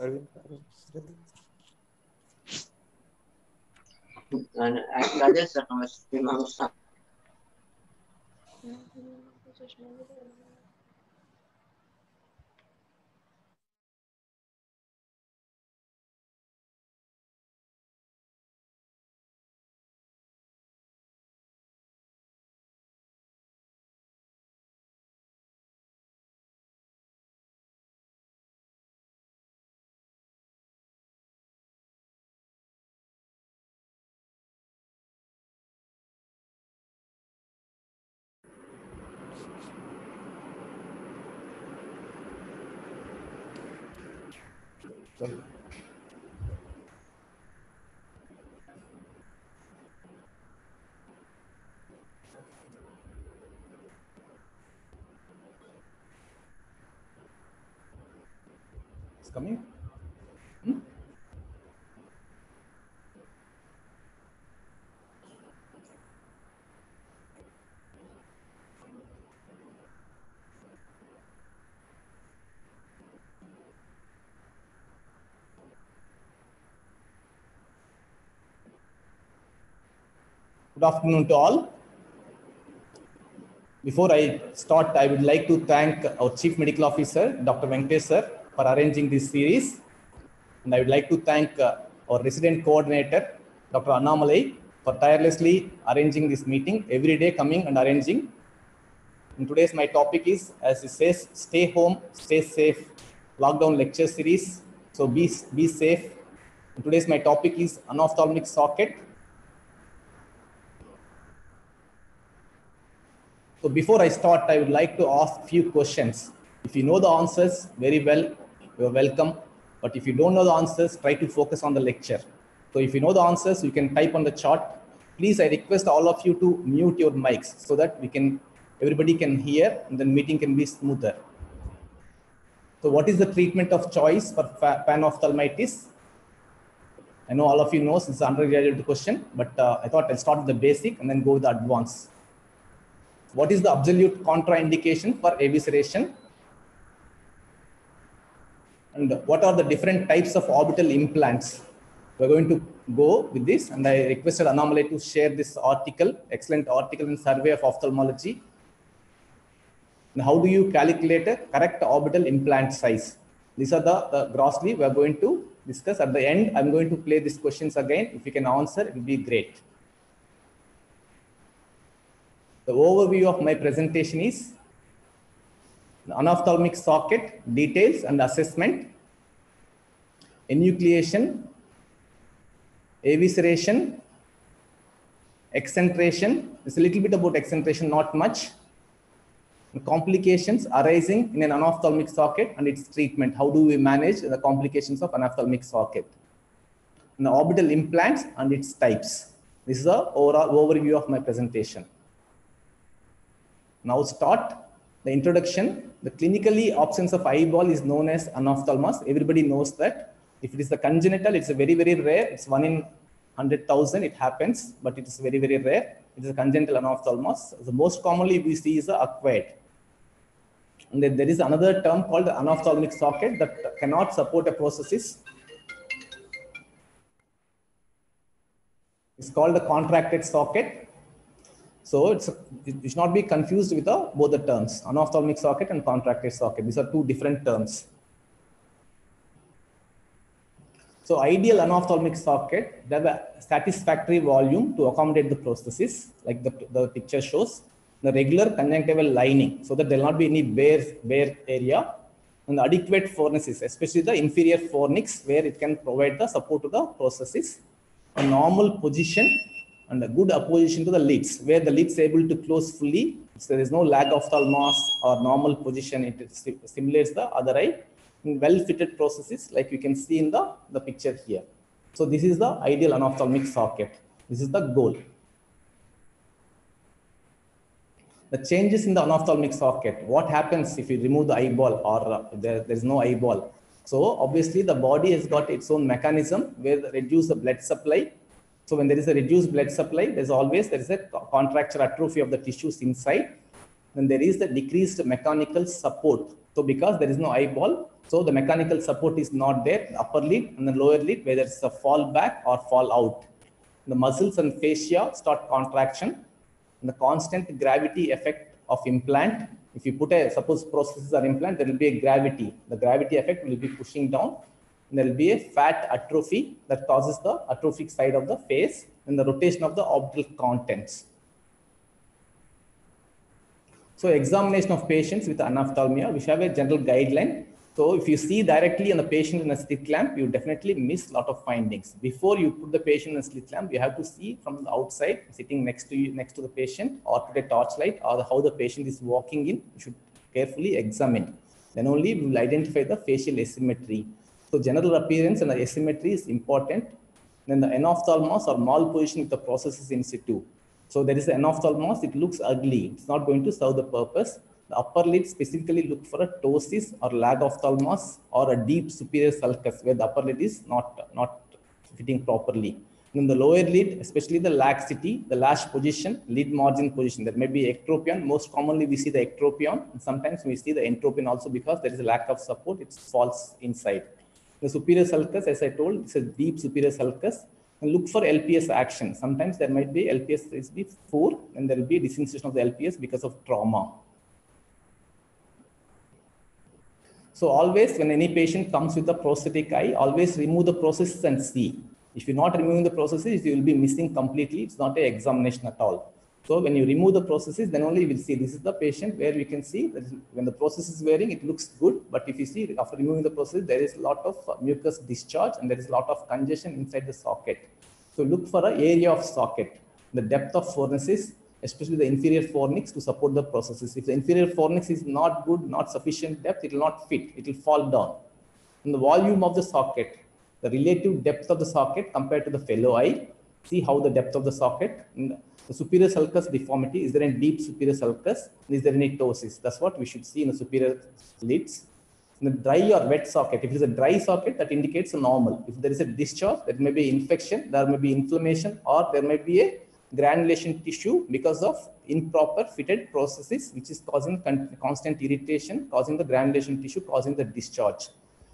And Rajesh sir, namaste. It's coming. Good afternoon to all. Before I start, I would like to thank our Chief Medical Officer, Dr. Venkatesh sir, for arranging this series. And I would like to thank our resident coordinator, Dr. Annamalai, for tirelessly arranging this meeting, every day coming and arranging. And today's my topic is, as it says, stay home, stay safe, lockdown lecture series. So be safe. And today's my topic is anophthalmic socket. So before I start, I would like to ask a few questions. If you know the answers very well, you're welcome. But if you don't know the answers, try to focus on the lecture. So if you know the answers, you can type on the chart. Please, I request all of you to mute your mics so that everybody can hear and the meeting can be smoother. So what is the treatment of choice for panophthalmitis? I know all of you know, it's an undergraduate question, but I thought I'll start with the basic and then go with the advanced. What is the absolute contraindication for evisceration? And what are the different types of orbital implants? We're going to go with this, and I requested Annamalai to share this article, excellent article in Survey of Ophthalmology. And how do you calculate a correct orbital implant size? These are the grossly we are going to discuss. At the end, I'm going to play these questions again. If you can answer, it will be great. The overview of my presentation is the anophthalmic socket, details and assessment, enucleation, evisceration, excentration. There's a little bit about excentration, not much. The complications arising in an anophthalmic socket and its treatment. How do we manage the complications of anophthalmic socket? And the orbital implants and its types. This is the overall overview of my presentation. Now start the introduction. The clinically absence of eyeball is known as anophthalmos. Everybody knows that. If it is the congenital, it's a very, very rare. It's 1 in 100,000. It happens, but it is very, very rare. It is a congenital anophthalmos. The most commonly we see is the acquired. And then there is another term called the anophthalmic socket that cannot support a prosthesis. It's called the contracted socket. So it should not be confused with both the terms, anophthalmic socket and contracted socket. These are two different terms. So ideal anophthalmic socket, they have a satisfactory volume to accommodate the prosthesis, like the picture shows. The regular conjunctival lining, so that there will not be any bare area. And the adequate fornices, especially the inferior fornix, where it can provide the support to the prosthesis. A normal position and a good apposition to the lids, where the lids able to close fully. So there is no lag of ophthalmos or normal position. It simulates the other eye in well-fitted prosthesis, like you can see in the picture here. So this is the ideal anophthalmic socket. This is the goal. The changes in the anophthalmic socket. What happens if you remove the eyeball or there is no eyeball? So obviously the body has got its own mechanism where they reduce the blood supply. So when there is a reduced blood supply, there is a contracture atrophy of the tissues inside. Then there is the decreased mechanical support. So because there is no eyeball, So the mechanical support is not there, the upper lid and the lower lid, whether it's a fall back or fall out. The muscles and fascia start contraction, and the constant gravity effect of implant. If you put a, suppose prosthesis or implant, there will be a gravity. The gravity effect will be pushing down. And there will be a fat atrophy that causes the atrophic side of the face and the rotation of the orbital contents. So examination of patients with anophthalmia, we have a general guideline. So if you see directly on the patient in a slit lamp, you definitely miss a lot of findings. Before you put the patient in a slit lamp, you have to see from the outside, sitting next to you, next to the patient, or put a torchlight, or how the patient is walking in. You should carefully examine. Then only we will identify the facial asymmetry. So general appearance and the asymmetry is important. Then the anophthalmos or malposition with the processes in situ. So there is an anophthalmos, it looks ugly. It's not going to serve the purpose. The upper lid specifically look for a ptosis or lagophthalmos or a deep superior sulcus where the upper lid is not fitting properly. In the lower lid, especially the laxity, the lash position, lid margin position, there may be ectropion. Most commonly we see the ectropion, and sometimes we see the entropion also because there is a lack of support, it falls inside. The superior sulcus, as I told, it's a deep superior sulcus. And look for LPS action. Sometimes there might be LPS is be 4 and there will be disinsertion of the LPS because of trauma. So always when any patient comes with a prosthetic eye, always remove the processes and see. If you're not removing the processes, you will be missing completely. It's not an examination at all. So when you remove the processes, then only you will see this is the patient where we can see that when the process is wearing, it looks good. But if you see after removing the process, there is a lot of mucus discharge and there is a lot of congestion inside the socket. So look for an area of socket, the depth of fornices, especially the inferior fornix to support the processes. If the inferior fornix is not good, not sufficient depth, it will not fit, it will fall down. And the volume of the socket, the relative depth of the socket compared to the fellow eye, see how the depth of the socket. The superior sulcus deformity, is there any deep superior sulcus? Is there any ptosis? That's what we should see in the superior lids. In the dry or wet socket, if it is a dry socket, that indicates a normal. If there is a discharge, there may be infection, there may be inflammation, or there may be a granulation tissue because of improper fitted processes, which is causing constant irritation, causing the granulation tissue, causing the discharge.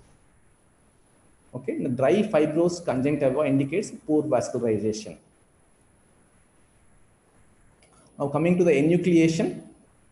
Okay, the dry fibrous conjunctiva indicates poor vascularization. Now coming to the enucleation.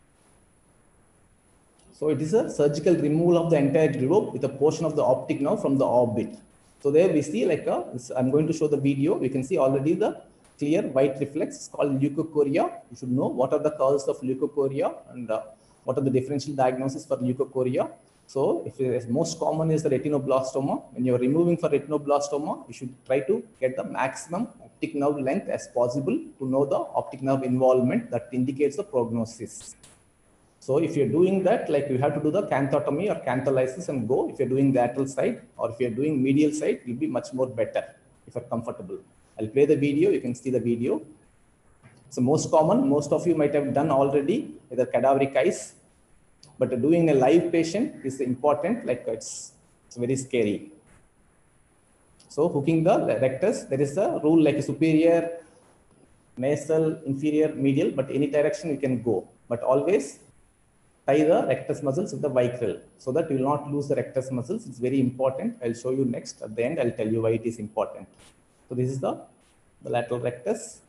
So it is a surgical removal of the entire globe with a portion of the optic nerve from the orbit. So there we see like I'm going to show the video. We can see already the clear white reflex. It's called leukocoria. You should know what are the causes of leukocoria and what are the differential diagnoses for leukocoria. So if it is most common is the retinoblastoma. When you're removing for retinoblastoma, you should try to get the maximum optic nerve length as possible to know the optic nerve involvement that indicates the prognosis. So if you're doing that, like you have to do the canthotomy or cantholysis and go. If you're doing the lateral side or if you're doing medial side, you'll be much more better if you're comfortable. I'll play the video. You can see the video. So most common, most of you might have done already with the cadaveric eyes, but doing a live patient is important. Like it's very scary. So hooking the rectus, there is a rule like a superior, nasal, inferior, medial, but any direction you can go, but always tie the rectus muscles with the vicryl so that you will not lose the rectus muscles. It's very important. I'll show you next at the end. I'll tell you why it is important. So this is the lateral rectus,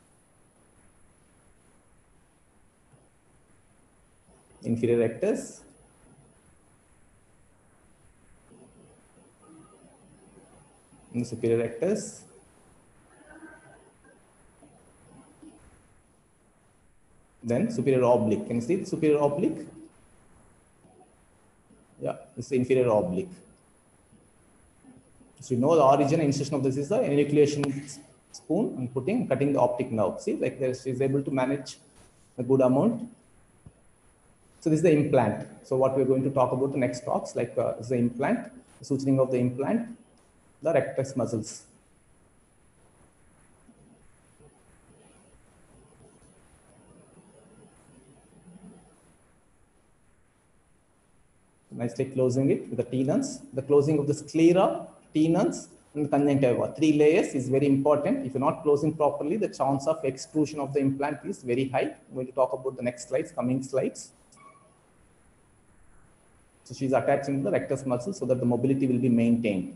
inferior rectus, and the superior rectus, then superior oblique. Can you see the superior oblique? Yeah, this is the inferior oblique. So you know the origin and insertion of this is the enucleation spoon and cutting the optic nerve. See, like this is able to manage a good amount. So this is the implant. So what we're going to talk about the next talks, like is the implant, the suturing of the implant, the rectus muscles. Nicely closing it with the tenons. The closing of the sclera, tenons, and the conjunctiva. 3 layers is very important. If you're not closing properly, the chance of extrusion of the implant is very high. I'm going to talk about the next slides, coming slides. So she's attaching the rectus muscle so that the mobility will be maintained.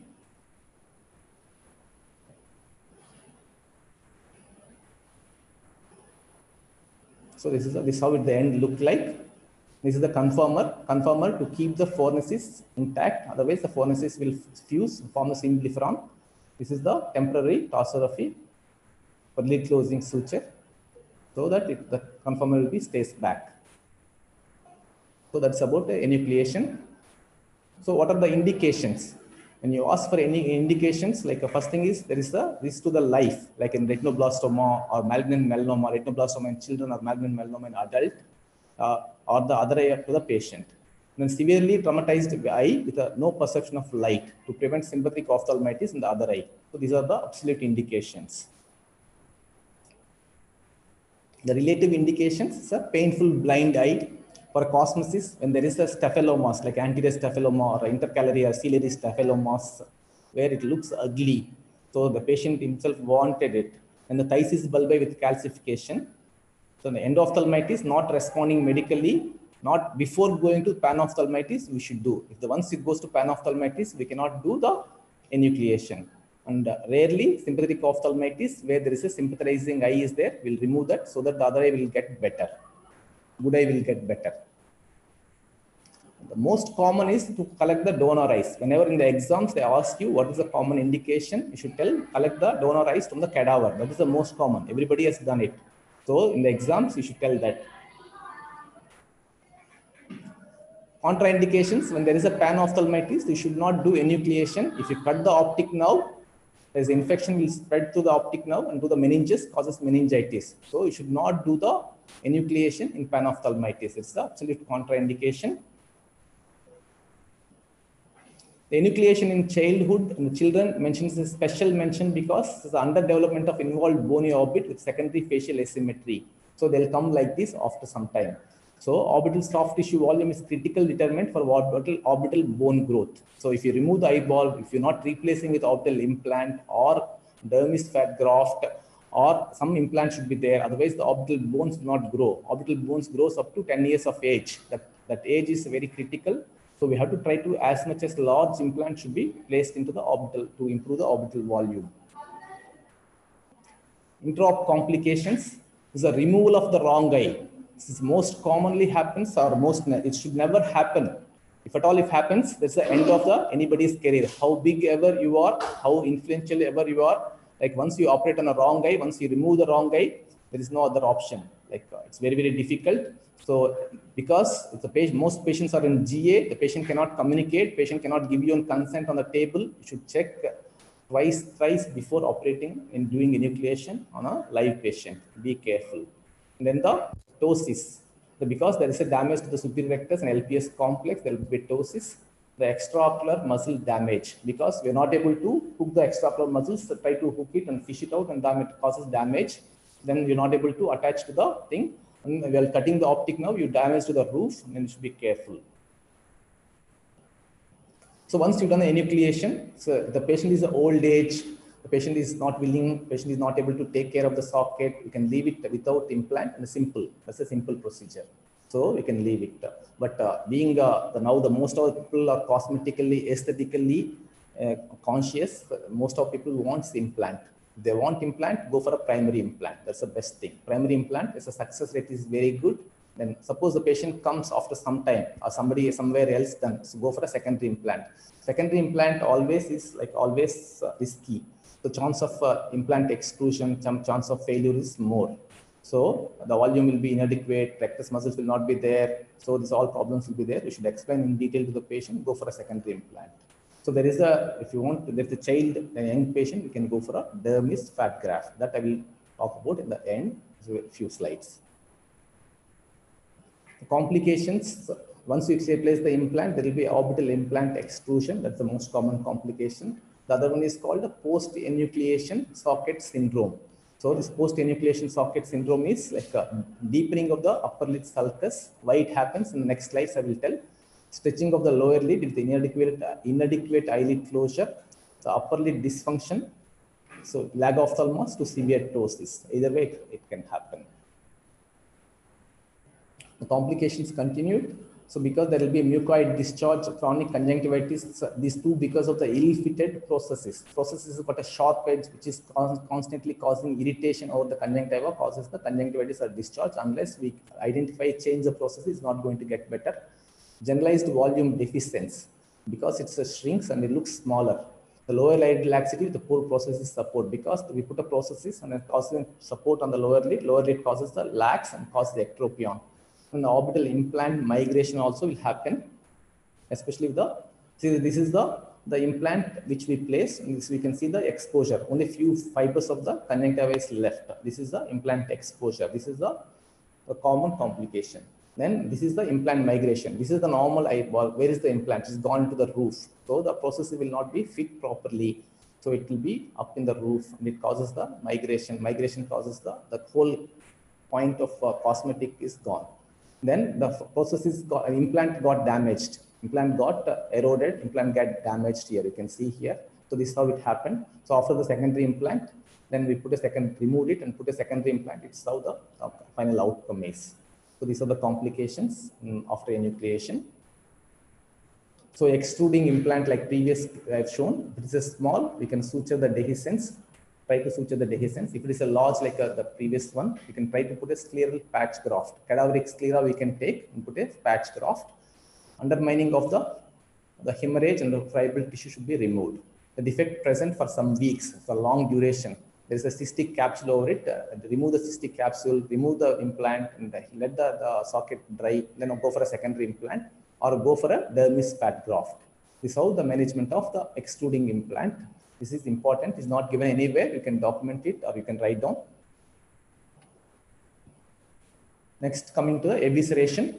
So this is how at the end look like. This is the conformer to keep the fornicis intact. Otherwise, the fornicis will fuse, form a symblepharon. This is the temporary tarsorrhaphy for lid closing suture, so that the conformer will be stays back. So that's about the enucleation. So what are the indications? When you ask for any indications, like the first thing is there is the risk to the life, like in retinoblastoma or malignant melanoma, retinoblastoma in children or malignant melanoma in adult, or the other eye to the patient. Then severely traumatized eye with no perception of light to prevent sympathetic ophthalmitis in the other eye. So these are the absolute indications. The relative indications is a painful blind eye for cosmesis when there is a staphylomas like anterior staphyloma or intercalary or ciliary staphylomas where it looks ugly. So the patient himself wanted it. And the thysis bulbi with calcification. So the endophthalmitis not responding medically, not before going to panophthalmitis, we should do. If once it goes to panophthalmitis, we cannot do the enucleation. And rarely sympathetic ophthalmitis, where there is a sympathizing eye is there, we'll remove that so that the other eye will get better. Good eye will get better. The most common is to collect the donor eyes. Whenever in the exams they ask you what is the common indication, you should tell collect the donor eyes from the cadaver. That is the most common. Everybody has done it. So in the exams, you should tell that. Contraindications, when there is a panophthalmitis, you should not do enucleation. If you cut the optic nerve, there's infection will spread to the optic nerve and to the meninges, causes meningitis. So you should not do the enucleation in panophthalmitis. It's the absolute contraindication. The enucleation in childhood in the children mentions a special mention because there's underdevelopment of involved bony orbit with secondary facial asymmetry. So they'll come like this after some time. So orbital soft tissue volume is critical determinant for orbital bone growth. So if you remove the eyeball, if you're not replacing with orbital implant or dermis fat graft or some implant should be there, otherwise the orbital bones will not grow. Orbital bones grows up to 10 years of age. That age is very critical. So we have to try to, as much as large implant should be placed into the orbital to improve the orbital volume. Intraop complications is a removal of the wrong eye. This is most commonly happens or it should never happen. If at all it happens, that's the end of anybody's career. How big ever you are, how influential ever you are, like once you operate on a wrong eye, once you remove the wrong eye, there is no other option. Like it's very, very difficult. So because if the patient, most patients are in GA, the patient cannot communicate, patient cannot give you a consent on the table. You should check thrice before operating and doing enucleation on a live patient. Be careful. And then the ptosis. So because there is a damage to the superior rectus and LPS complex, there will be ptosis. The extraocular muscle damage, because we're not able to hook the extraocular muscles, try to hook it and fish it out, and then it causes damage. Then we're not able to attach to the thing. And while cutting the optic nerve, you damage to the roof, and you should be careful. So once you've done the enucleation, so the patient is old age, the patient is not willing, patient is not able to take care of the socket, you can leave it without implant and that's a simple procedure. So we can leave it. But being now the most of the people are cosmetically, aesthetically conscious, most of people want implant. If they want implant, go for a primary implant. That's the best thing. Primary implant is a success rate is very good. Then suppose the patient comes after some time or somebody somewhere else done, so go for a secondary implant. Secondary implant always is like always risky. The chance of implant exclusion, chance of failure is more. So the volume will be inadequate, rectus muscles will not be there. So these all problems will be there. You should explain in detail to the patient, go for a secondary implant. So there is if you want, there's a child, a young patient, you can go for a dermis fat graft. That I will talk about in the end, so a few slides. The complications, once you place the implant, there will be orbital implant extrusion. That's the most common complication. The other one is called the post-enucleation socket syndrome. So this post-enucleation socket syndrome is like a deepening of the upper lid sulcus. Why it happens in the next slides I will tell. Stretching of the lower lid with inadequate eyelid closure, the upper lid dysfunction, so lagophthalmos to severe ptosis. Either way, it can happen. The complications continued. So because there will be mucoid discharge, chronic conjunctivitis, these two because of the ill-fitted processes. Processes have got a sharp edge which is constantly causing irritation over the conjunctiva, causes the conjunctivitis or discharge. Unless we identify, change the process, is not going to get better. Generalized volume deficiency, because it's a shrinks and it looks smaller. The lower lid laxity, the poor processes support, because we put a processes and it causes support on the lower lid causes the lax and causes the ectropion. And the orbital implant migration also will happen, especially with the, see, this is the implant which we place, and this we can see the exposure, only few fibers of the conjunctiva is left. This is the implant exposure. This is the common complication. Then this is the implant migration. This is the normal eyeball. Where is the implant? It's gone into the roof. So the process will not be fit properly. So it will be up in the roof and it causes the migration. Migration causes the whole point of cosmetic is gone. Then the process is got, implant got damaged. Implant got eroded. Implant got damaged here. You can see here. So this is how it happened. So after the secondary implant, then we put a second, removed it and put a secondary implant. It's how the final outcome is. So these are the complications after enucleation. So extruding implant like previous I've shown, if it is a small, we can suture the dehiscence, try to suture the dehiscence. If it is a large like the previous one, we can try to put a scleral patch graft. Cadaveric sclera we can take and put a patch graft. Undermining of the hemorrhage and the fibril tissue should be removed. The defect present for some weeks, for long duration. There is a cystic capsule over it. Remove the cystic capsule, remove the implant, and let the socket dry. Then go for a secondary implant or go for a dermis fat graft. This is how the management of the extruding implant. This is important. It's not given anywhere. You can document it or you can write down. Next, coming to the evisceration.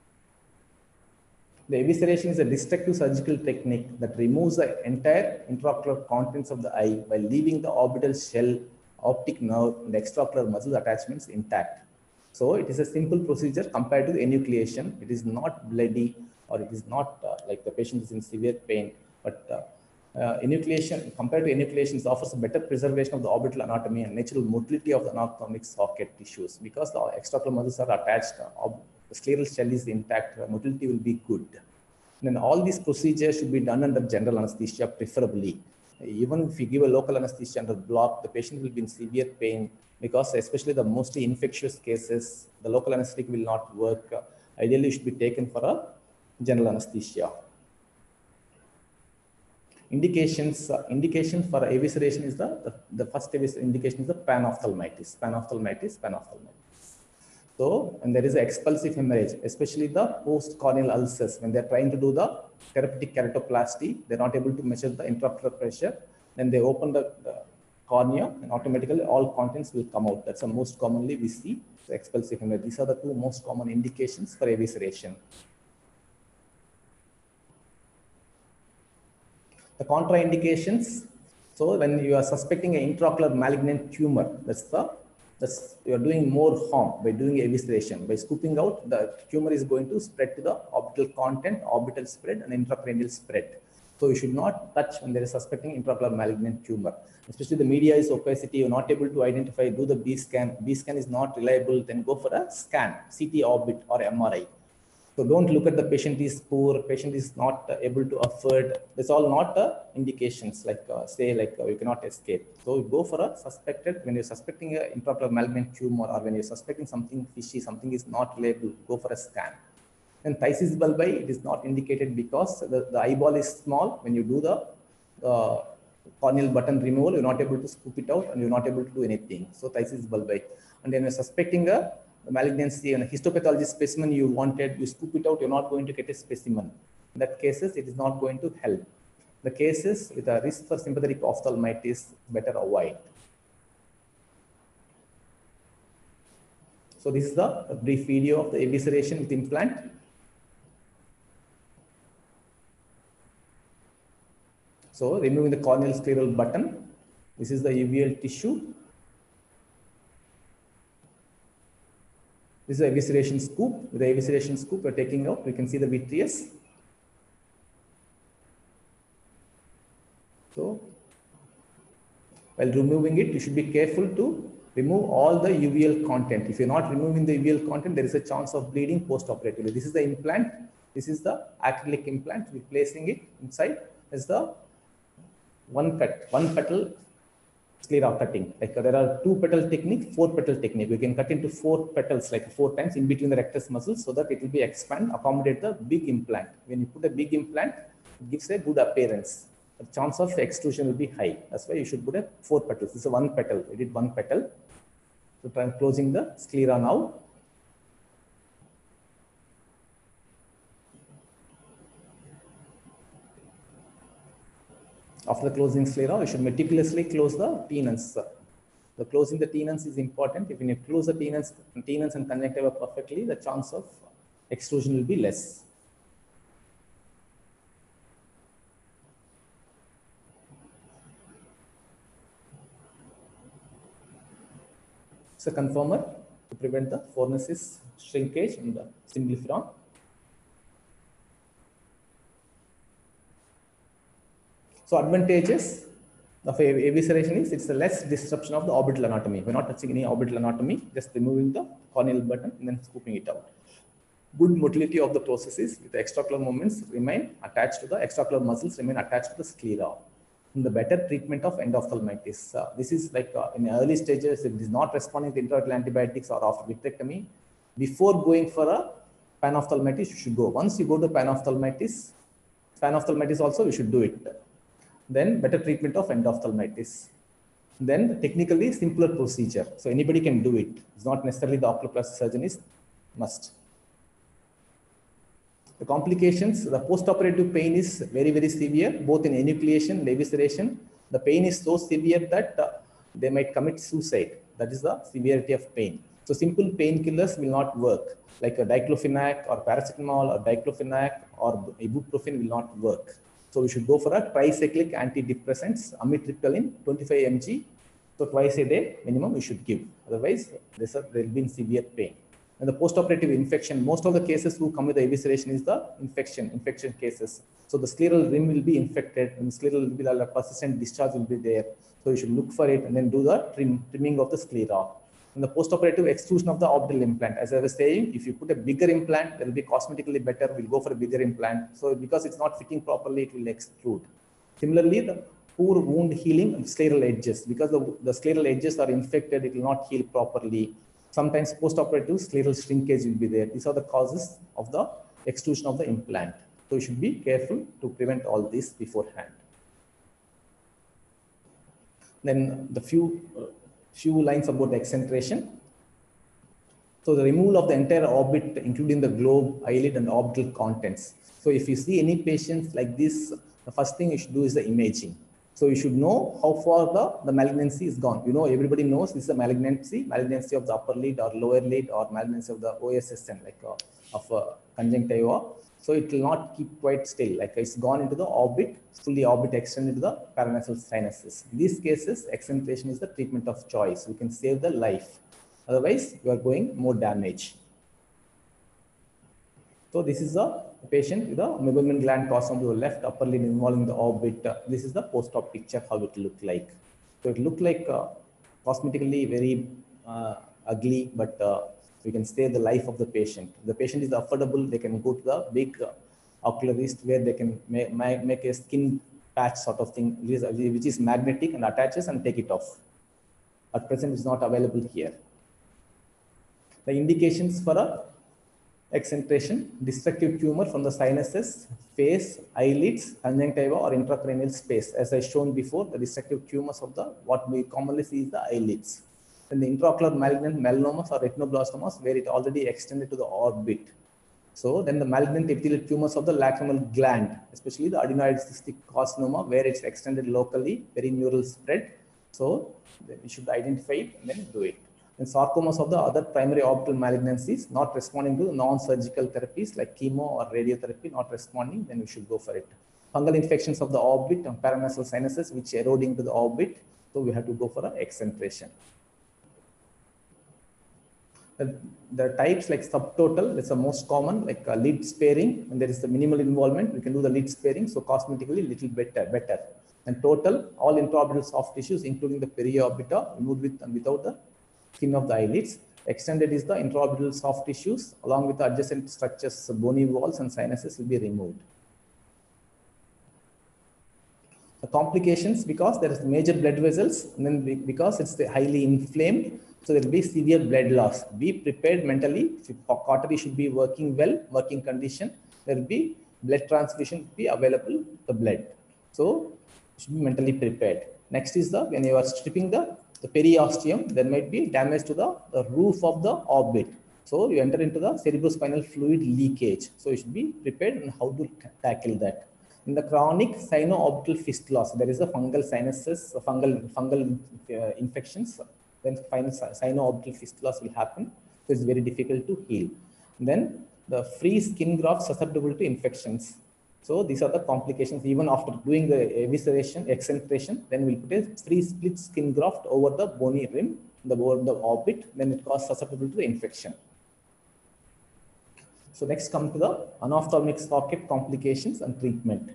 The evisceration is a destructive surgical technique that removes the entire intraocular contents of the eye while leaving the orbital shell, optic nerve, and the extraocular muscle attachments intact. So it is a simple procedure compared to the enucleation. It is not bloody or it is not like the patient is in severe pain, but enucleation, compared to enucleation, it offers a better preservation of the orbital anatomy and natural motility of the anatomic socket tissues because the extraocular muscles are attached. The scleral shell is intact, motility will be good. And then all these procedures should be done under general anesthesia, preferably. Even if you give a local anesthesia under block, the patient will be in severe pain because especially the mostly infectious cases, the local anesthetic will not work. Ideally, it should be taken for a general anesthesia. Indications for evisceration is the first indication is the panophthalmitis. So, and there is an expulsive hemorrhage, especially the post-corneal ulcers. When they're trying to do the therapeutic keratoplasty, they're not able to measure the intraocular pressure. Then they open the cornea and automatically all contents will come out. That's the most commonly we see the expulsive hemorrhage. These are the two most common indications for evisceration. The contraindications. So when you are suspecting an intraocular malignant tumor, you are doing more harm by doing evisceration. By scooping out, the tumor is going to spread to the orbital content, orbital spread, and intracranial spread. So you should not touch when there is suspecting intraocular malignant tumor. Especially the media is opacity, you're not able to identify, do the B scan. B scan is not reliable, then go for a scan, CT orbit or MRI. So don't look at the patient is poor, patient is not able to afford. That's all not indications like you cannot escape. So go for a suspected, when you're suspecting an intraocular malignant tumor or when you're suspecting something fishy, something is not reliable, go for a scan. And phthisis bulbi, it is not indicated because the eyeball is small. When you do the corneal button removal, you're not able to scoop it out and you're not able to do anything. So phthisis bulbi. And then you're suspecting a malignancy and a histopathology specimen you wanted, you scoop it out, you're not going to get a specimen. In that cases, it is not going to help. The cases with a risk for sympathetic ophthalmitis, better avoid. So this is the brief video of the evisceration with implant. So removing the corneal scleral button. This is the uveal tissue. This is the evisceration scoop. With the evisceration scoop, we're taking out, we can see the vitreous. So, while removing it, you should be careful to remove all the uveal content. If you're not removing the uveal content, there is a chance of bleeding post-operatively. This is the implant. This is the acrylic implant. We're placing it inside as the one petal sclera cutting. Like there are 2-petal technique, 4-petal technique. We can cut into 4 petals, like 4 times in between the rectus muscles, so that it will be expand, accommodate the big implant. When you put a big implant, it gives a good appearance. The chance of extrusion will be high. That's why you should put a 4 petals. This is a 1 petal. We did 1 petal. So try closing the sclera now. After closing sclera, you should meticulously close the tenons. The closing the tenons is important. If you close the tenons and conjunctiva perfectly, the chance of extrusion will be less. It's a conformer to prevent the fornicis shrinkage in the symblepharon. So advantages of evisceration is it's a less disruption of the orbital anatomy. We're not touching any orbital anatomy, just removing the corneal button and then scooping it out. Good motility of the processes with the extraocular movements remain attached to the extraocular muscles remain attached to the sclera. In the better treatment of endophthalmitis. This is like in the early stages, if it is not responding to intraocular antibiotics or after vitrectomy, before going for a panophthalmitis, you should go. Once you go to panophthalmitis also, you should do it. Then better treatment of endophthalmitis. Then technically simpler procedure. So anybody can do it. It's not necessarily the oculoplastic surgeon is must. The complications, the post-operative pain is very, very severe, both in enucleation and evisceration. The pain is so severe that they might commit suicide. That is the severity of pain. So simple painkillers will not work, like a diclofenac or paracetamol or diclofenac or ibuprofen will not work. So we should go for a tricyclic antidepressants, amitriptyline, 25 mg. So twice a day minimum we should give. Otherwise, there will be severe pain. And the post-operative infection, most of the cases who come with the evisceration is the infection cases. So the scleral rim will be infected and scleral persistent discharge will be there. So you should look for it and then do the trimming of the sclera. And the post-operative extrusion of the orbital implant. As I was saying, if you put a bigger implant, that will be cosmetically better. We'll go for a bigger implant. So because it's not fitting properly, it will extrude. Similarly, the poor wound healing of scleral edges. Because the scleral edges are infected, it will not heal properly. Sometimes post-operative scleral shrinkage will be there. These are the causes of the extrusion of the implant. So you should be careful to prevent all this beforehand. Then the few lines about the excentration. So the removal of the entire orbit, including the globe, eyelid, and orbital contents. So if you see any patients like this, the first thing you should do is the imaging. So you should know how far the malignancy is gone. You know, everybody knows this is a malignancy of the upper lid or lower lid or malignancy of the OSSN, like of conjunctiva. So it will not keep quite still, like it's gone into the orbit, fully orbit extended to the paranasal sinuses. In these cases, excentration is the treatment of choice. You can save the life. Otherwise, you are going more damage. So this is a patient with a meibomian gland carcinoma to the left, upper lid involving the orbit. This is the post-op picture, how it looked like. So it looked like cosmetically very ugly, but we can save the life of the patient. The patient is affordable. They can go to the big oculist where they can make a skin patch sort of thing, which is magnetic and attaches and take it off. At present, it's not available here. The indications for a excentration, destructive tumor from the sinuses, face, eyelids, conjunctiva, or intracranial space. As I shown before, the destructive tumors of what we commonly see is the eyelids. And the intraocular malignant melanomas or retinoblastomas, where it already extended to the orbit. So then the malignant epithelial tumors of the lacrimal gland, especially the adenoid cystic carcinoma, where it's extended locally, perineural spread. So then we should identify it and then do it. And sarcomas of the other primary orbital malignancies not responding to non-surgical therapies like chemo or radiotherapy, not responding, then we should go for it. Fungal infections of the orbit and paranasal sinuses which are eroding to the orbit, so we have to go for an excentration. The types like subtotal, that's the most common, like lid sparing, and there is the minimal involvement, we can do the lid sparing, so cosmetically little better. And total, all intraorbital soft tissues, including the periorbita, removed with and without the skin of the eyelids. Extended is the intraorbital soft tissues along with the adjacent structures, bony walls and sinuses will be removed. The complications, because there is major blood vessels, and then because it's highly inflamed, so there will be severe blood loss. Be prepared mentally. Cautery should be working well, working condition. There will be blood transfusion be available, the blood. So should be mentally prepared. Next is when you are stripping the periosteum, there might be damage to the roof of the orbit. So you enter into the cerebrospinal fluid leakage. So you should be prepared on how to tackle that. In the chronic sino-orbital fistulas, there is a fungal sinuses, fungal infections. Then sino-orbital fistulas will happen. So it's very difficult to heal. Then the free skin graft susceptible to infections. So these are the complications. Even after doing the evisceration, excenteration, then we'll put a free split skin graft over the bony rim, over the orbit. Then it causes susceptible to the infection. So next come to the anophthalmic socket complications and treatment.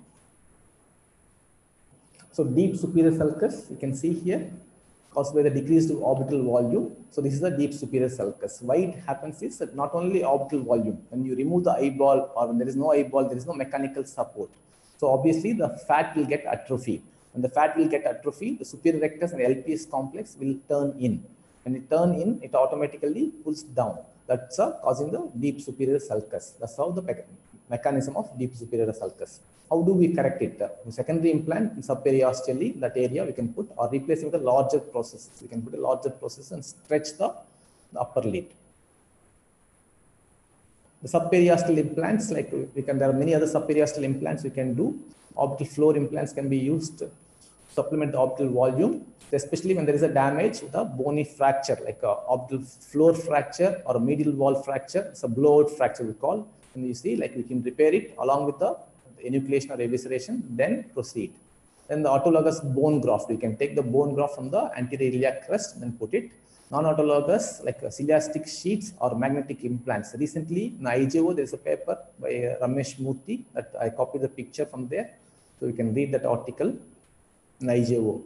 So deep superior sulcus, you can see here, caused by the decreased orbital volume. So this is the deep superior sulcus. Why it happens is that not only orbital volume, when you remove the eyeball or when there is no eyeball, there is no mechanical support. So obviously the fat will get atrophy. When the fat will get atrophy, the superior rectus and LPS complex will turn in. When it turn in, it automatically pulls down. That's causing the deep superior sulcus. That's how the mechanism of deep superior sulcus. How do we correct it? The secondary implant in subperiosteally, that area we can put, or replace it with a larger process. We can put a larger process and stretch the upper lid. The subperiosteal implants, like there are many other subperiosteal implants we can do. Orbital floor implants can be used to supplement the orbital volume, especially when there is a damage with a bony fracture, like a orbital floor fracture or a medial wall fracture. It's a blowout fracture we call. And you see, like we can repair it along with the enucleation or evisceration, then proceed. Then the autologous bone graft, we can take the bone graft from the anterior iliac crest and put it. Non-autologous, like ciliatic sheets or magnetic implants. Recently in IJO, there is a paper by Ramesh Murthy that I copied the picture from there. So you can read that article in IJO.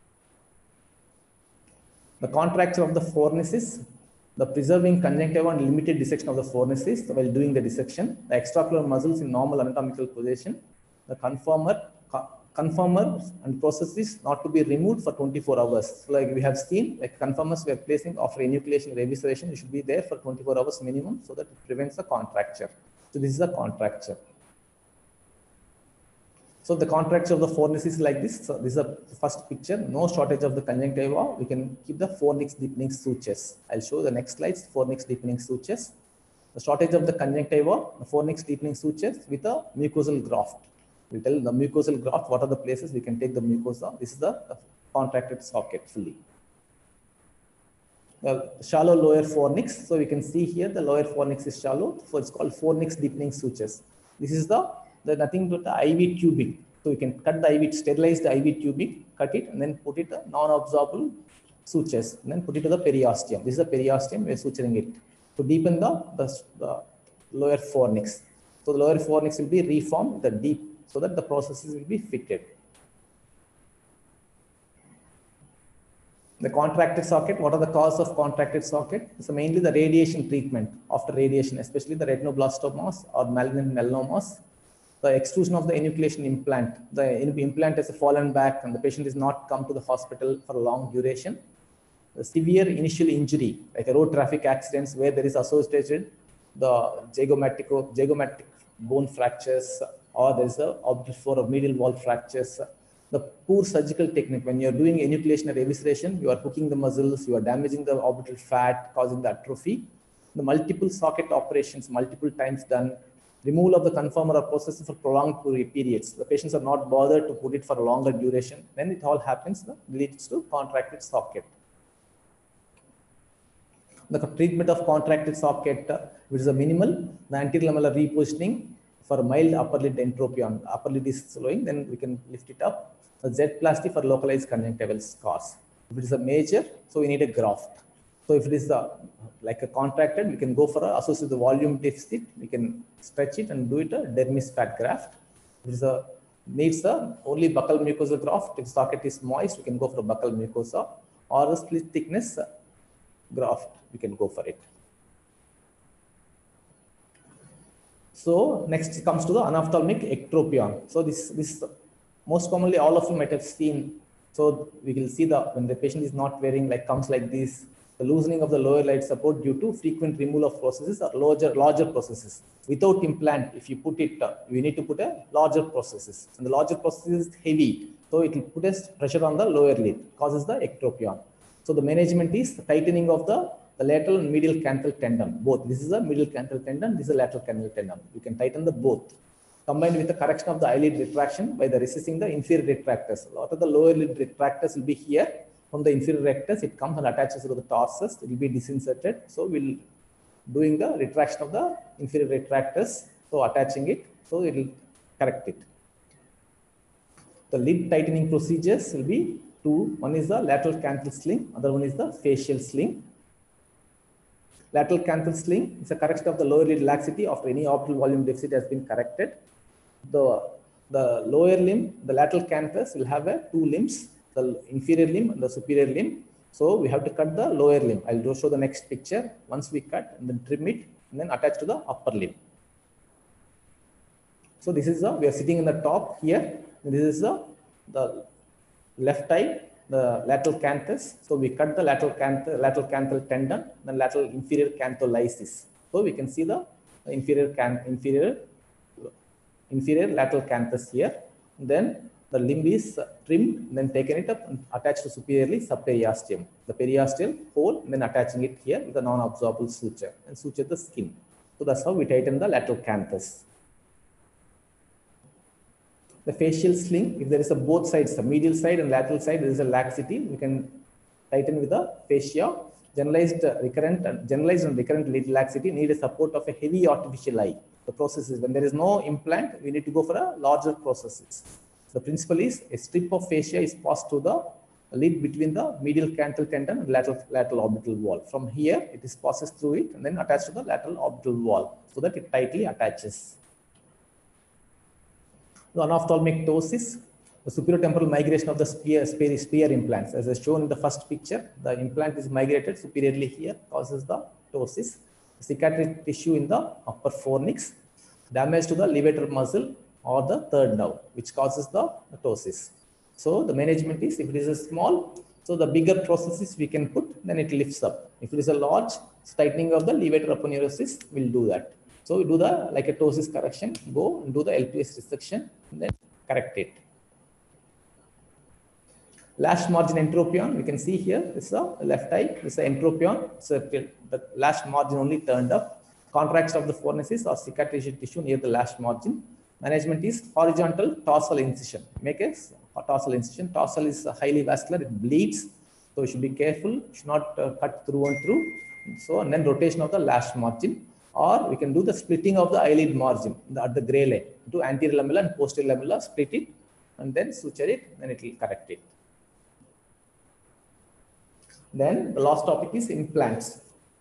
The contracture of the fornices, the preserving conjunctiva and limited dissection of the fornices while doing the dissection, the extraocular muscles in normal anatomical position, the conformer and processes not to be removed for 24 hours. So like we have seen, like conformers we are placing after enucleation or evisceration, it should be there for 24 hours minimum so that it prevents the contracture. So this is a contracture. So the contracture of the fornix is like this. So this is the first picture. No shortage of the conjunctiva. We can keep the fornix deepening sutures. I'll show the next slides. Fornix deepening sutures. The shortage of the conjunctiva, the fornix deepening sutures with a mucosal graft. We tell the mucosal graft what are the places we can take the mucosa. This is the contracted socket fully. The shallow lower fornix. So we can see here the lower fornix is shallow. So it's called fornix deepening sutures. This is the nothing but the IV tubing. So we can cut the IV, sterilize the IV tubing, cut it, and then put it a non-absorbable sutures, and then put it to the periosteum. This is the periosteum, we are suturing it to deepen the lower fornix. So the lower fornix will be reformed, the deep, so that the processes will be fitted. The contracted socket, what are the causes of contracted socket? So mainly the radiation treatment after radiation, especially the retinoblastomas or malignant melanomas. The extrusion of the enucleation implant. The implant has fallen back and the patient is not come to the hospital for a long duration. The severe initial injury, like a road traffic accidents where there is associated the zygomatic bone fractures, or there is a orbital floor of medial wall fractures. The poor surgical technique, when you are doing enucleation or evisceration, you are hooking the muscles, you are damaging the orbital fat, causing the atrophy. The multiple socket operations, multiple times done, removal of the conformer or processes for prolonged periods. The patients are not bothered to put it for a longer duration. Then it all happens, leads to contracted socket. The treatment of contracted socket, which is a minimal, the anterior lamellar repositioning for mild upper lid entropy on upper lid is slowing, then we can lift it up. The Z-plasty for localized conjunctival scars. If it is a major, so we need a graft. So if it is like a contracted, we can go for a associated volume deficit. We can stretch it and do it a dermis fat graft. If it is needs only buccal mucosa graft. If socket is moist, we can go for a buccal mucosa or a split thickness graft, we can go for it. So next comes to the anophthalmic ectropion. So this most commonly all of you might have seen. So we will see when the patient is not wearing, like, comes like this, the loosening of the lower light support due to frequent removal of processes or larger processes. Without implant, if you put it, we need to put a larger processes, and the larger process is heavy, so it will put a pressure on the lower lid, causes the ectropion. So the management is the tightening of the lateral and medial canthal tendon, both. This is a medial canthal tendon, this is a lateral canthal tendon. You can tighten the both, combined with the correction of the eyelid retraction by the recessing the inferior retractors. A lot of the lower lid retractors will be here. From the inferior rectus, it comes and attaches to the tarsus. It will be disinserted. So we'll doing the retraction of the inferior retractors. So attaching it, so it will correct it. The lid tightening procedures will be two. One is the lateral canthal sling. Other one is the fascial sling. Lateral canthal sling is a correction of the lower lid laxity after any orbital volume deficit has been corrected. The lower limb, the lateral canthus will have two limbs, the inferior limb and the superior limb. So we have to cut the lower limb. I'll show the next picture. Once we cut and then trim it and then attach to the upper limb. So this is we are sitting in the top here. This is the left eye, the lateral canthus. So we cut the lateral canthal tendon, then lateral inferior cantholysis. So we can see the inferior lateral canthus here. Then the limb is trimmed, then taken it up and attached to superiorly subperiosteum, the periosteal hole, and then attaching it here with a non-absorbable suture and suture the skin. So that's how we tighten the lateral canthus. The fascial sling, if there is a both sides, the medial side and lateral side, there is a laxity, we can tighten with the fascia. Generalized and recurrent lid laxity need a support of a heavy artificial eye. The process is when there is no implant, we need to go for a larger processes. The principle is a strip of fascia is passed to the lid between the medial canthal tendon and lateral orbital wall. From here, it is passes through it and then attached to the lateral orbital wall so that it tightly attaches. The anophthalmic ptosis, the superior temporal migration of the spear implants. As I shown in the first picture, the implant is migrated superiorly here, causes the ptosis. Cicatric tissue in the upper fornix, damage to the levator muscle or the third nerve, which causes the ptosis. So the management is, if it is a small, so the bigger processes we can put, then it lifts up. If it is a large, tightening of the levator aponeurosis will do that. So we do the like a ptosis correction, go and do the LPS resection and then correct it. Lash margin entropion, we can see here, this is the left eye, this is the entropion, so the lash margin only turned up. Contraction of the fornices or cicatricial tissue near the lash margin. Management is horizontal tarsal incision. Make a tarsal incision. Tarsal is highly vascular, it bleeds, so you should be careful, should not cut through and through. So, and then rotation of the lash margin. Or we can do the splitting of the eyelid margin at the gray line into anterior lamella and posterior lamella, split it and then suture it, then it will correct it. Then the last topic is implants.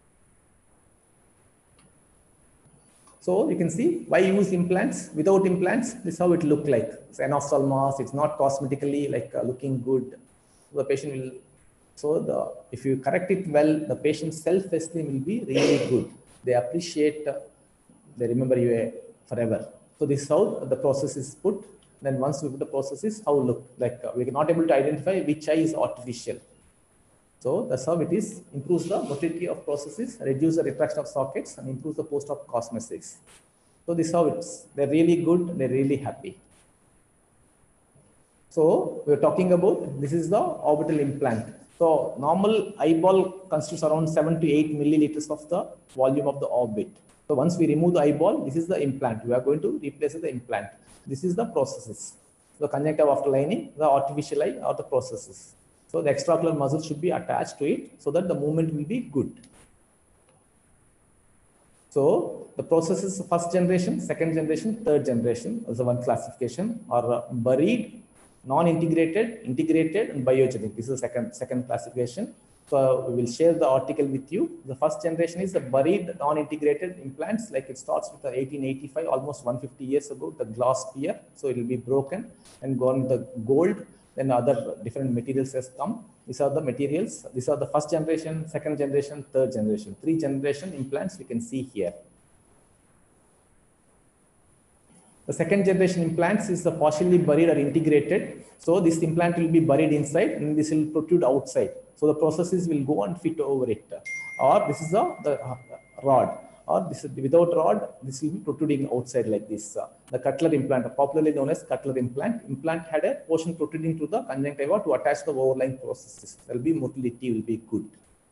So you can see why use implants. Without implants, this is how it look like. It's anophthalmos, it's not cosmetically like looking good. The patient will, so if you correct it well, the patient's self-esteem will be really good. They appreciate, they remember you forever. So this is how the process is put. Then once we put the processes, how look like we are not able to identify which eye is artificial. So that's how it is, improves the motility of processes, reduce the retraction of sockets, and improves the post-op cosmetics. So this is how it's, they're really good, they're really happy. So we're talking about, this is the orbital implant. So normal eyeball constitutes around 7 to 8 milliliters of the volume of the orbit. So once we remove the eyeball, this is the implant. We are going to replace the implant. This is the processes. The conjunctiva after lining, the artificial eye or the processes. So the extraocular muscle should be attached to it so that the movement will be good. So the process is first generation, second generation, third generation as a one classification, or buried, non-integrated, integrated, and biogenic. This is the second classification. So we will share the article with you. The first generation is the buried, non-integrated implants. Like it starts with the 1885, almost 150 years ago, the glass sphere. So it will be broken and gone with the gold. Then other different materials has come. These are the materials. These are the first generation, second generation, third generation. 3 generation implants we can see here. The second generation implants is the partially buried or integrated. So this implant will be buried inside and this will protrude outside. So the processes will go and fit over it. Or this is the rod. Or this is without rod, this will be protruding outside like this. The Cutler implant, popularly known as Cutler implant. Implant had a portion protruding to the conjunctiva to attach the overlying processes. There will be motility will be good.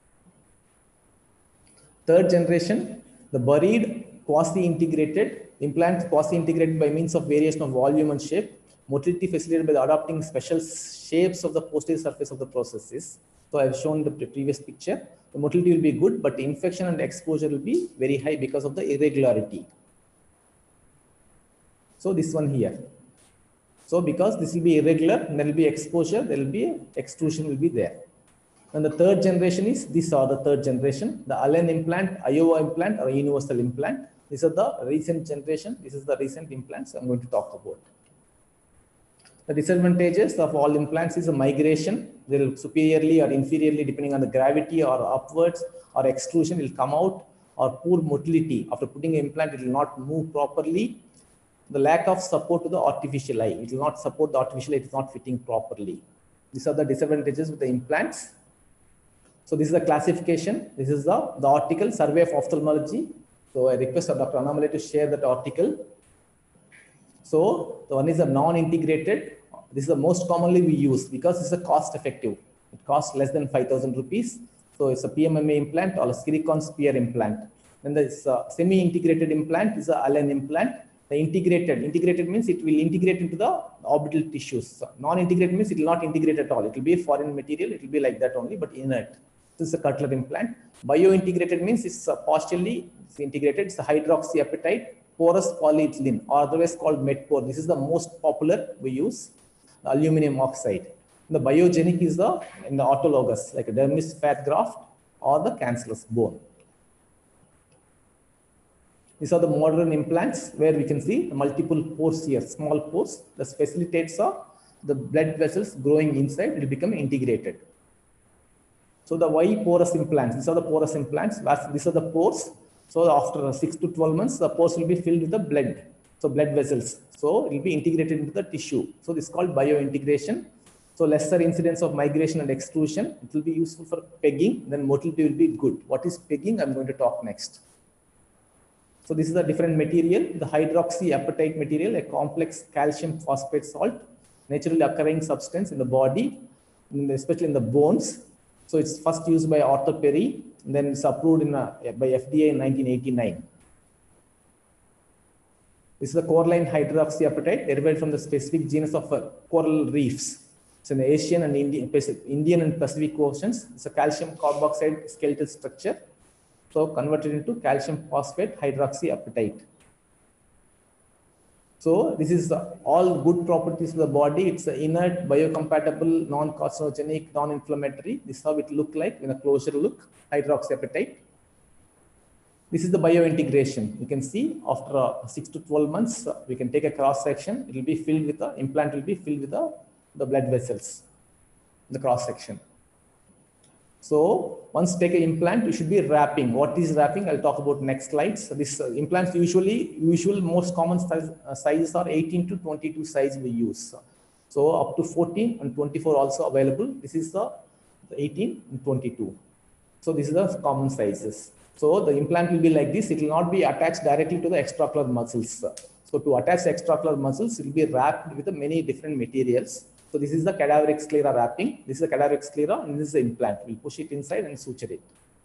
Third generation, the buried quasi-integrated implants, quasi-integrated by means of variation of volume and shape, motility facilitated by the adopting special shapes of the posterior surface of the processes. So I have shown the previous picture. The motility will be good, but the infection and exposure will be very high because of the irregularity. So this one here. So because this will be irregular, there will be exposure, there will be extrusion will be there. And the third generation is, these are the third generation, the Allen implant, Iowa implant or universal implant. These are the recent generation. This is the recent implants I'm going to talk about. The disadvantages of all implants is a migration. They will superiorly or inferiorly depending on the gravity or upwards, or extrusion will come out, or poor motility. After putting an implant, it will not move properly. The lack of support to the artificial eye. It will not support the artificial eye. It is not fitting properly. These are the disadvantages with the implants. So this is the classification. This is the article, Survey of Ophthalmology. So I request Dr. Annamalai to share that article. So the one is a non-integrated. This is the most commonly we use because it's a cost effective. It costs less than 5,000 rupees. So it's a PMMA implant or a Silicon Sphere implant. Then this semi-integrated implant is a Allen implant. The integrated means it will integrate into the orbital tissues. So non-integrated means it will not integrate at all. It will be a foreign material. It will be like that only, but inert. This is a Cutler implant. Bio-integrated means it's partially integrated. It's a hydroxyapatite porous polyethylene, or otherwise called Medpor. This is the most popular we use. The aluminum oxide. The biogenic is in the autologous, like a dermis fat graft or the cancellous bone. These are the modern implants where we can see the multiple pores here, small pores. This facilitates the blood vessels growing inside. It will become integrated. So the Y porous implants, these are the porous implants. These are the pores. So after 6 to 12 months, the pores will be filled with the blood. So blood vessels. So it will be integrated into the tissue. So this is called biointegration. So lesser incidence of migration and extrusion. It will be useful for pegging. Then motility will be good. What is pegging? I'm going to talk next. So this is a different material, the hydroxyapatite material, a complex calcium phosphate salt, naturally occurring substance in the body, especially in the bones. So it's first used by Arthur Perry, and then it's approved by FDA in 1989. This is the coralline hydroxyapatite derived from the specific genus of coral reefs. It's in the Asian and Indian and Pacific oceans. It's a calcium carboxide skeletal structure. So converted into calcium phosphate hydroxyapatite. So this is all good properties of the body. It's inert, biocompatible, non-carcinogenic, non-inflammatory. This is how it look like in a closer look, hydroxyapatite. This is the biointegration. You can see after 6 to 12 months, we can take a cross section. It will be filled with the implant will be filled with the blood vessels, the cross section. So once you take an implant, you should be wrapping. What is wrapping? I'll talk about next slides. So this implants usual most common sizes are 18 to 22 size we use. So up to 14 and 24 also available. This is the 18 and 22. So this is the common sizes. So the implant will be like this. It will not be attached directly to the extraocular muscles. So to attach the extraocular muscles, it will be wrapped with many different materials. So this is the cadaveric sclera wrapping. This is the cadaveric sclera, and this is the implant. We'll push it inside and suture it.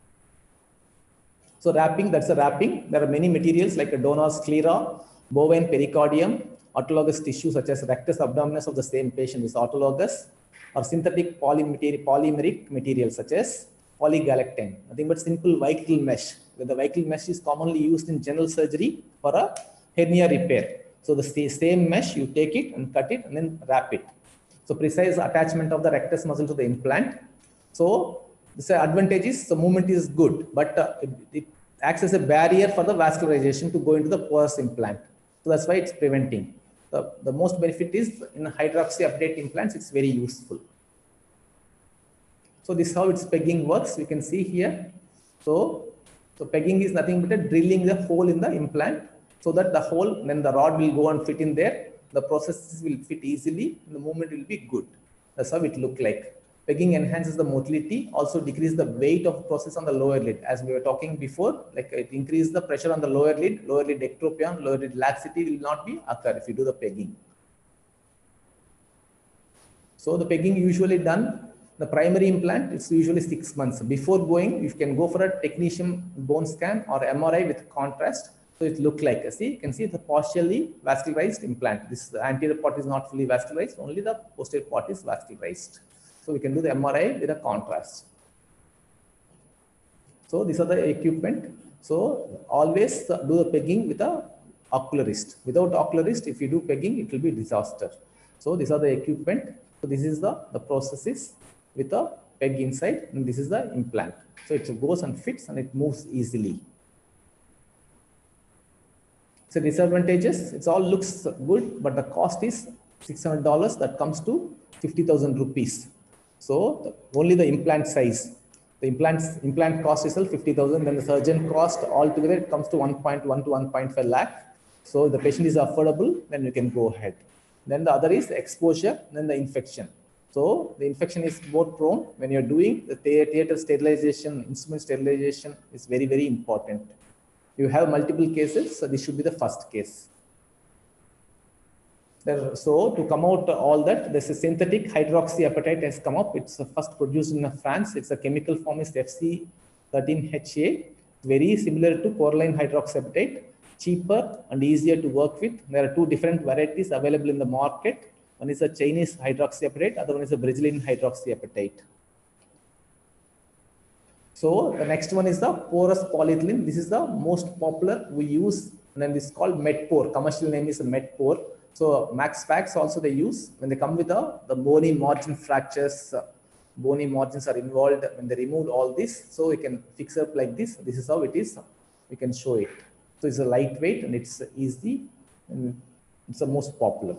So wrapping, that's the wrapping. There are many materials like a donor sclera, bovine pericardium, autologous tissue such as rectus abdominis of the same patient is autologous, or synthetic polymeric material such as polygalactine. Nothing but simple Weichel mesh. The Weichel mesh is commonly used in general surgery for a hernia repair. So the same mesh, you take it and cut it and then wrap it. So precise attachment of the rectus muscle to the implant. So the advantage is the movement is good, but it acts as a barrier for the vascularization to go into the porous implant. So that's why it's preventing. The most benefit is in hydroxy update implants, it's very useful. So this is how its pegging works. You can see here. So pegging is nothing but a drilling the hole in the implant so that the hole, then the rod will go and fit in there. The processes will fit easily and the movement will be good. That's how it look like. Pegging enhances the motility, also decrease the weight of process on the lower lid. As we were talking before, like it increase the pressure on the lower lid ectropion, lower lid laxity will not be occur if you do the pegging. So the pegging usually done, the primary implant, it's usually 6 months. Before going, you can go for a technetium bone scan or MRI with contrast. So it look like, see, you can see the partially vascularized implant. This the anterior part is not fully vascularized, only the posterior part is vascularized. So we can do the MRI with a contrast. So these are the equipment. So always do the pegging with a ocularist. Without ocularist, if you do pegging, it will be disaster. So these are the equipment. So this is the processes with a peg inside, and this is the implant. So it goes and fits and it moves easily. So disadvantages, it all looks good, but the cost is $600. That comes to 50,000 rupees. So only the implant size, the implant cost itself 50,000. Then the surgeon cost altogether it comes to 1.1 to 1.5 lakh. So if the patient is affordable, then you can go ahead. Then the other is exposure, then the infection. So the infection is more prone when you're doing the theater sterilization, instrument sterilization is very, very important. You have multiple cases, so this should be the first case. So to come out all that, there's a synthetic hydroxyapatite has come up. It's first produced in France. It's a chemical form is FC13HA. Very similar to coralline hydroxyapatite, cheaper and easier to work with. There are two different varieties available in the market. One is a Chinese hydroxyapatite, other one is a Brazilian hydroxyapatite. So the next one is the porous polyethylene. This is the most popular we use, and then this is called Medpore. Commercial name is Medpore. So Max Fax also they use when they come with the bony margin fractures. Bony margins are involved when they remove all this. So we can fix up like this. This is how it is. We can show it. So it's a lightweight and it's easy and it's the most popular.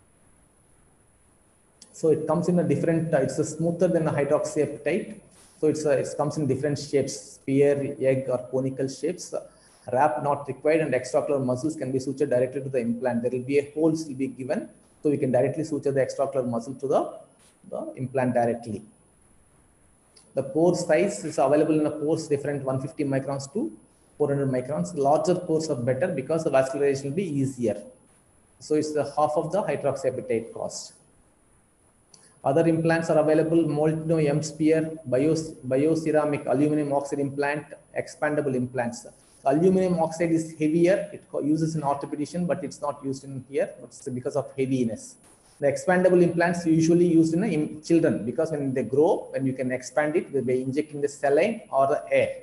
So it comes in a different, it's a smoother than the hydroxyapatite. So it comes in different shapes, spear, egg or conical shapes. Wrap not required and extraocular muscles can be sutured directly to the implant. There will be a holes will be given. So we can directly suture the extraocular muscle to the implant directly. The pore size is available in a pores different 150 microns to 400 microns. Larger pores are better because the vascularization will be easier. So it's the half of the hydroxyapatite cost. Other implants are available, Molteno M-Sphere, bioceramic aluminum oxide implant, expandable implants. Aluminum oxide is heavier, it uses in orthopedician, but it's not used in here, it's because of heaviness. The expandable implants usually used in children because when they grow, when you can expand it by injecting the saline or the air.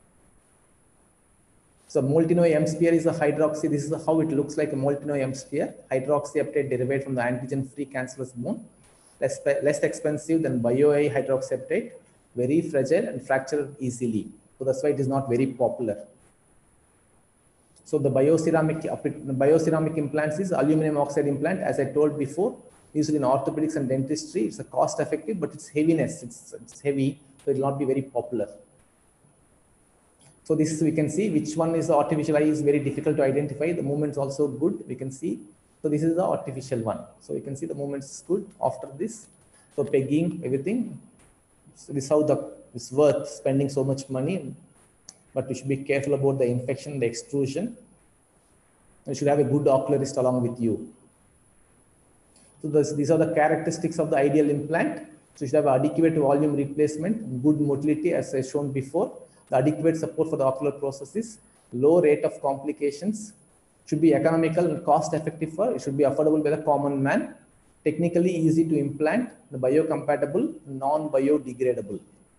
So Molteno M-Sphere is a hydroxy, this is how it looks like a Molteno M-Sphere, hydroxyapatite derived from the antigen-free cancerous bone. Less expensive than BioA hydroxyapatite, very fragile and fracture easily. So that's why it is not very popular. So the bioceramic implants is aluminum oxide implant, as I told before, used in orthopedics and dentistry. It's a cost effective, but it's heaviness. It's heavy, so it will not be very popular. So this we can see which one is the artificial eye is very difficult to identify. The movement is also good. We can see. So this is the artificial one. So you can see the movement is good after this. So pegging, everything. So this is how it's worth spending so much money. But you should be careful about the infection, the extrusion. You should have a good ocularist along with you. So these are the characteristics of the ideal implant. So you should have adequate volume replacement, good motility as I shown before, the adequate support for the ocular processes, low rate of complications, should be economical and cost effective it should be affordable by the common man, technically easy to implant, the biocompatible, non-biodegradable.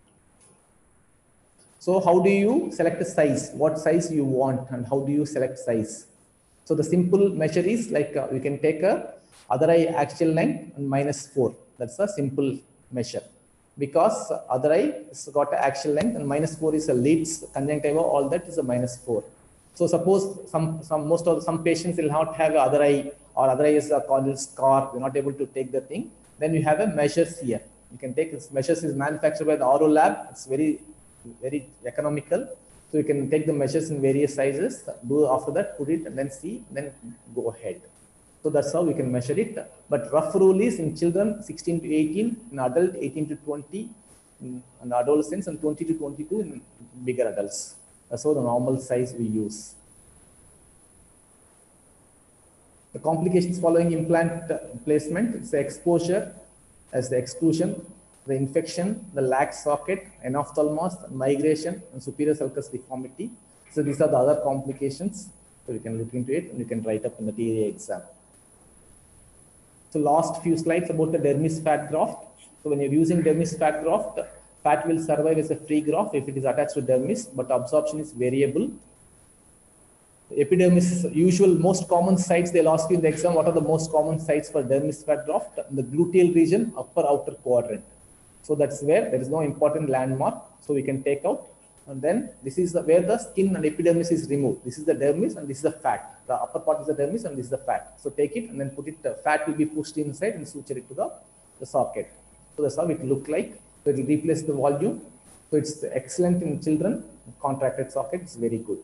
So how do you select a size? What size you want and how do you select size? So the simple measure is like we can take a other eye axial length and -4. That's a simple measure because other eye has got an axial length and -4 is a lids, conjunctiva, all that is a -4. So suppose some patients will not have other eye, or other eye is a corneal scar, you're not able to take the thing. Then you have a measures here. You can take this measures is manufactured by the RO lab. It's very economical. So you can take the measures in various sizes, do after that, put it and then see, then go ahead. So that's how we can measure it. But rough rule is in children 16 to 18, in adult 18 to 20, in adolescents, and 20 to 22 in bigger adults. That's how the normal size we use. The complications following implant placement, it's the exposure as the exclusion, the infection, the lax socket, enophthalmos, migration, and superior sulcus deformity. So these are the other complications. So you can look into it and you can write up in the TAA exam. So last few slides about the dermis fat graft. So when you're using dermis fat graft, fat will survive as a free graft if it is attached to dermis, but absorption is variable. The epidermis, usual most common sites, they'll ask you in the exam, what are the most common sites for dermis fat graft? In the gluteal region, upper outer quadrant. So that's where there is no important landmark. So we can take out, and then this is where the skin and epidermis is removed. This is the dermis and this is the fat. The upper part is the dermis and this is the fat. So take it and then put it, fat will be pushed inside and suture it to the socket. So that's how it look like. So it will replace the volume. So it's excellent in children. Contracted socket is very good.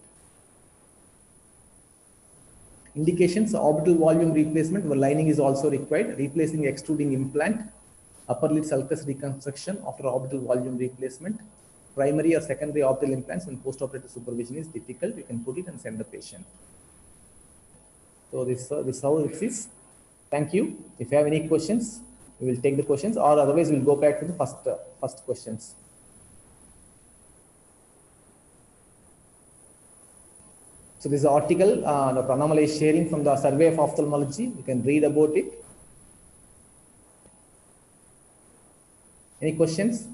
Indications: orbital volume replacement where lining is also required, replacing extruding implant, upper lid sulcus reconstruction after orbital volume replacement, primary or secondary orbital implants and post-operative supervision is difficult. You can put it and send the patient. So this is how it is. Thank you. If you have any questions, we will take the questions, or otherwise we'll go back to the first questions. So this is an article Dr. Annamalai is sharing from the Survey of Ophthalmology. You can read about it. Any questions?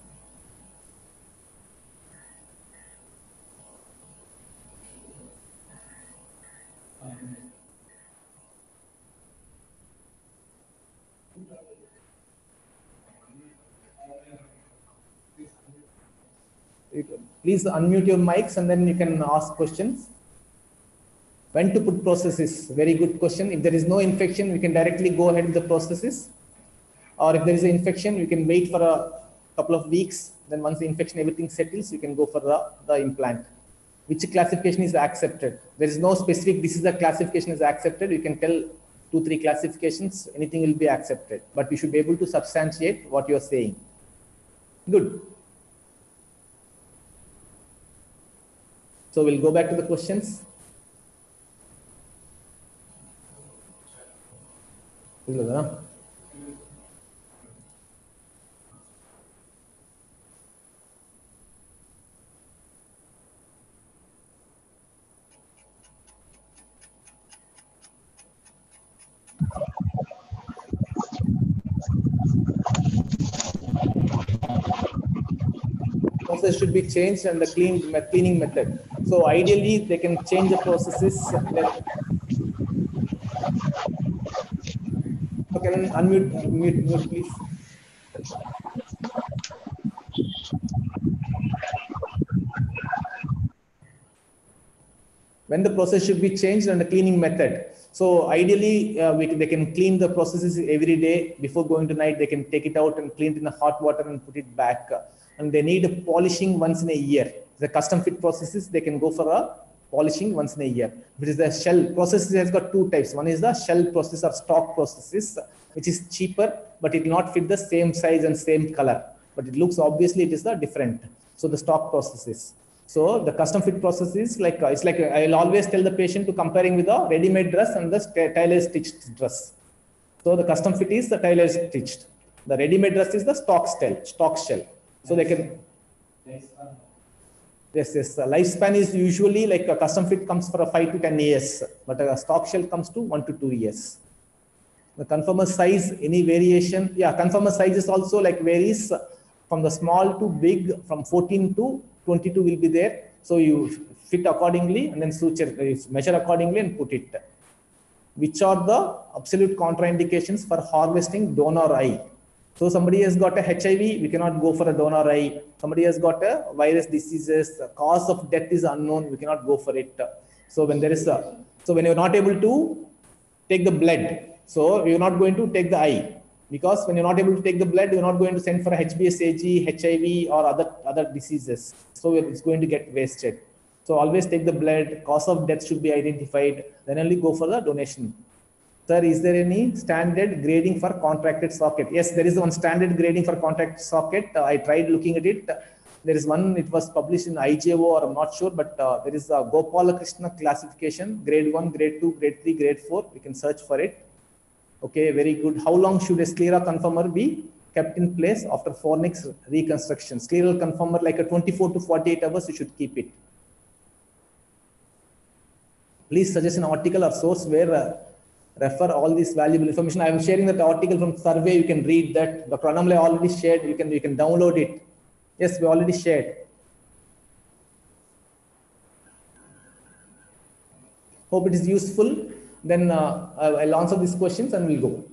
Please unmute your mics and then you can ask questions. When to put prosthesis? Very good question. If there is no infection, we can directly go ahead with the prosthesis. Or if there is an infection, you can wait for a couple of weeks. Then once the infection, everything settles, you can go for the implant. Which classification is accepted? There is no specific, this is the classification is accepted. You can tell 2-3 classifications, anything will be accepted. But you should be able to substantiate what you are saying. Good. So we'll go back to the questions. Process should be changed and the cleaning method. So ideally, they can change the processes. Okay, unmute, please. When the process should be changed and the cleaning method. So ideally, they can clean the processes every day. Before going to night, they can take it out and clean it in the hot water and put it back. And they need a polishing once in a year. The custom fit processes, they can go for a polishing once in a year. Which is the shell processes has got 2 types. One is the shell process or stock processes, which is cheaper, but it will not fit the same size and same color. But it looks obviously it is the different. So the stock processes. So the custom fit process is like, it's like I'll always tell the patient to comparing with a ready-made dress and the tailor stitched dress. So the custom fit is the tailor stitched. The ready-made dress is the stock shell. So they can. Yes. Lifespan is usually like a custom fit comes for a 5 to 10 years, but a stock shell comes to 1 to 2 years. The conformer size, any variation? Yeah, conformer size is also like varies from the small to big, from 14 to 22 will be there. So you fit accordingly and then suture, measure accordingly and put it. Which are the absolute contraindications for harvesting donor eye? So somebody has got a HIV, we cannot go for a donor eye. Somebody has got a virus diseases, the cause of death is unknown, we cannot go for it. So when there is a, so when you're not able to take the blood, so you're not going to take the eye, because when you're not able to take the blood, you're not going to send for a HBsAg, HIV, or other diseases. So it's going to get wasted. So always take the blood. Cause of death should be identified. Then only go for the donation. Sir, is there any standard grading for contracted socket? Yes, there is one standard grading for contracted socket. I tried looking at it. There is one, it was published in IJO, or I'm not sure, but there is a Gopalakrishna classification, grade 1, grade 2, grade 3, grade 4. We can search for it. Okay, very good. How long should a sclera conformer be kept in place after fornix reconstruction? Scleral conformer, like a 24 to 48 hours, you should keep it. Please suggest an article or source where refer all this valuable information. I am sharing that article from survey. You can read that. Dr. Annamalai already shared. You can download it. Yes, we already shared. Hope it is useful. Then I'll answer these questions and we'll go.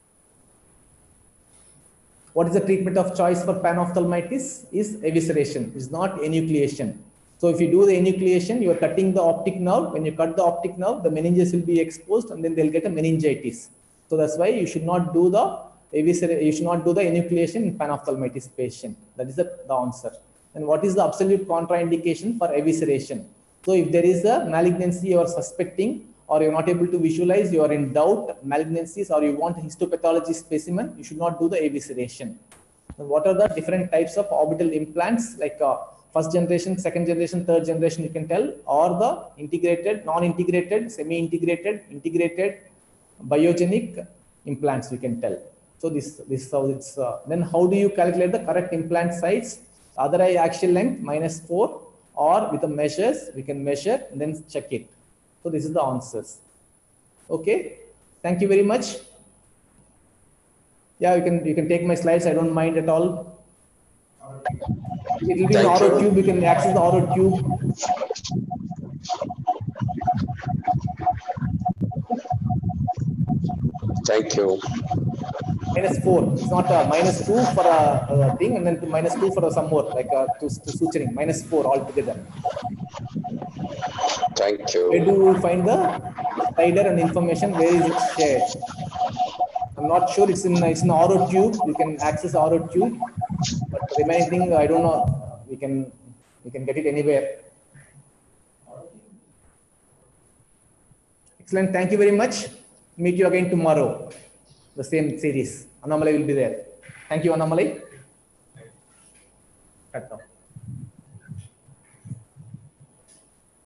What is the treatment of choice for panophthalmitis? Is evisceration. It's not enucleation. So if you do the enucleation, you are cutting the optic nerve. When you cut the optic nerve, the meninges will be exposed and then they'll get a meningitis. So that's why you should not do the enucleation in panophthalmitis patient. That is the answer. And what is the absolute contraindication for evisceration? So if there is a malignancy you are suspecting, or you're not able to visualize, you are in doubt malignancies, or you want a histopathology specimen, you should not do the evisceration. And what are the different types of orbital implants, like first generation, second generation, third generation, you can tell, or the integrated, non-integrated, semi-integrated, integrated, biogenic implants, you can tell. So this is how it's, then how do you calculate the correct implant size? Other eye axial length -4, or with the measures, we can measure and then check it. So this is the answers. Okay, thank you very much. Yeah, you can take my slides. I don't mind at all. It will be an RO tube. You can access the RO tube. Thank you. -4. It's not a -2 for a thing, and then -2 for some more, like to suturing. -4 altogether. Thank you. Where do you find the slider and information? Where is it shared? I'm not sure. It's in RO tube. You can access RO tube, but the remaining thing I don't know. We can get it anywhere. Excellent. Thank you very much. Meet you again tomorrow. The same series. Annamalai will be there. Thank you, Annamalai.